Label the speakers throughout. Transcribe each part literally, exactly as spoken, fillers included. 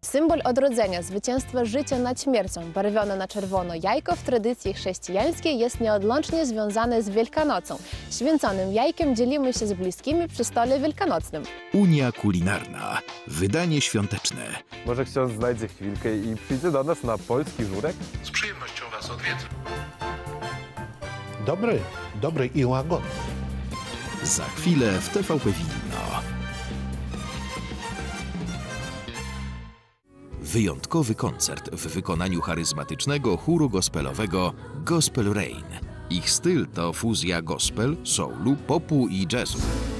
Speaker 1: Symbol odrodzenia, zwycięstwa życia nad śmiercią, barwione na czerwono jajko w tradycji chrześcijańskiej jest nieodłącznie związane z Wielkanocą. Święconym jajkiem dzielimy się z bliskimi przy stole wielkanocnym.
Speaker 2: Unia Kulinarna. Wydanie świąteczne.
Speaker 3: Może ksiądz znajdzie chwilkę i przyjdzie do nas na polski żurek?
Speaker 4: Z przyjemnością Was odwiedzę.
Speaker 5: Dobry, dobry i łagodny.
Speaker 2: Za chwilę w T V P Wilno. Wyjątkowy koncert w wykonaniu charyzmatycznego chóru gospelowego Gospel Rain. Ich styl to fuzja gospel, soulu, popu i jazzu.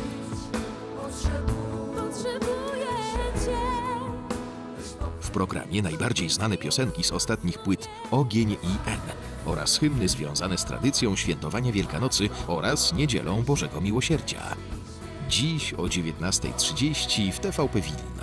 Speaker 2: W programie najbardziej znane piosenki z ostatnich płyt Ogień i N oraz hymny związane z tradycją świętowania Wielkanocy oraz Niedzielą Bożego Miłosierdzia. Dziś o dziewiętnastej trzydzieści w T V P Wilno.